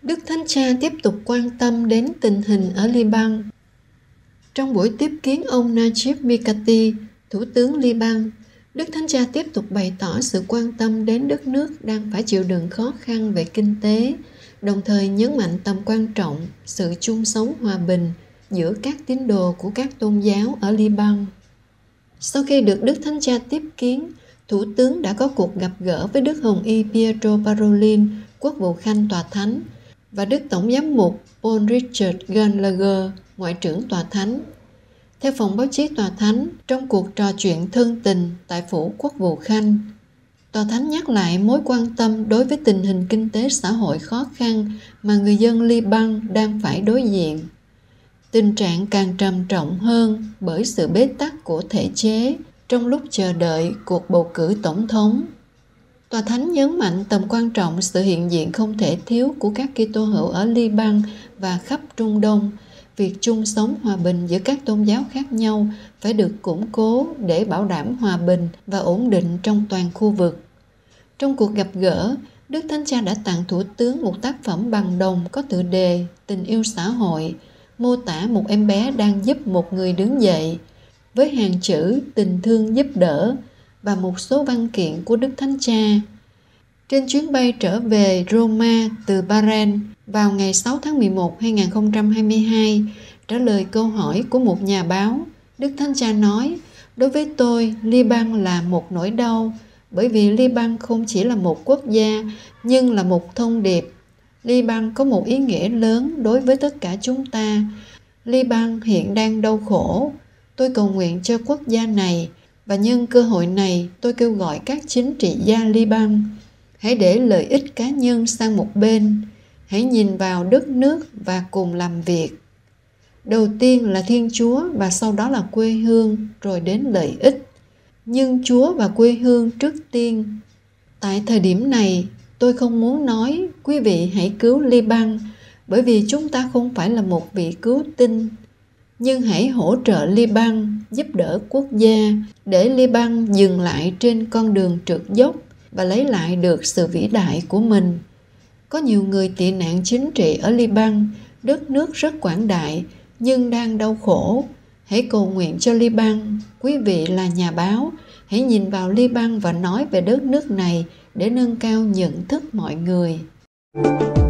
Đức Thánh Cha tiếp tục quan tâm đến tình hình ở Liban. Trong buổi tiếp kiến ông Najib Mikati, Thủ tướng Liban, Đức Thánh Cha tiếp tục bày tỏ sự quan tâm đến đất nước đang phải chịu đựng khó khăn về kinh tế, đồng thời nhấn mạnh tầm quan trọng sự chung sống hòa bình giữa các tín đồ của các tôn giáo ở Liban. Sau khi được Đức Thánh Cha tiếp kiến, Thủ tướng đã có cuộc gặp gỡ với Đức Hồng Y Pietro Parolin, quốc vụ khanh Tòa Thánh, và Đức Tổng giám mục Paul Richard Gallagher, Ngoại trưởng Tòa Thánh. Theo phòng báo chí Tòa Thánh, trong cuộc trò chuyện thân tình tại phủ quốc vụ khanh, Tòa Thánh nhắc lại mối quan tâm đối với tình hình kinh tế xã hội khó khăn mà người dân Liban đang phải đối diện. Tình trạng càng trầm trọng hơn bởi sự bế tắc của thể chế trong lúc chờ đợi cuộc bầu cử tổng thống. Tòa Thánh nhấn mạnh tầm quan trọng sự hiện diện không thể thiếu của các Kitô hữu ở Liban và khắp Trung Đông. Việc chung sống hòa bình giữa các tôn giáo khác nhau phải được củng cố để bảo đảm hòa bình và ổn định trong toàn khu vực. Trong cuộc gặp gỡ, Đức Thánh Cha đã tặng Thủ tướng một tác phẩm bằng đồng có tựa đề Tình yêu xã hội, mô tả một em bé đang giúp một người đứng dậy, với hàng chữ tình thương giúp đỡ và một số văn kiện của Đức Thánh Cha. Trên chuyến bay trở về Roma từ Bahrain vào ngày 6 tháng 11 2022, trả lời câu hỏi của một nhà báo, Đức Thánh Cha nói, đối với tôi, Liban là một nỗi đau, bởi vì Liban không chỉ là một quốc gia, nhưng là một thông điệp. Liban có một ý nghĩa lớn đối với tất cả chúng ta. Liban hiện đang đau khổ. Tôi cầu nguyện cho quốc gia này, và nhân cơ hội này tôi kêu gọi các chính trị gia Liban, hãy để lợi ích cá nhân sang một bên, hãy nhìn vào đất nước và cùng làm việc. Đầu tiên là Thiên Chúa và sau đó là quê hương, rồi đến lợi ích. Nhưng Chúa và quê hương trước tiên. Tại thời điểm này, tôi không muốn nói quý vị hãy cứu Liban, bởi vì chúng ta không phải là một vị cứu tinh. Nhưng hãy hỗ trợ Liban, giúp đỡ quốc gia, để Liban dừng lại trên con đường trượt dốc và lấy lại được sự vĩ đại của mình. Có nhiều người tị nạn chính trị ở Liban, đất nước rất quảng đại, nhưng đang đau khổ. Hãy cầu nguyện cho Liban. Quý vị là nhà báo, hãy nhìn vào Liban và nói về đất nước này để nâng cao nhận thức mọi người.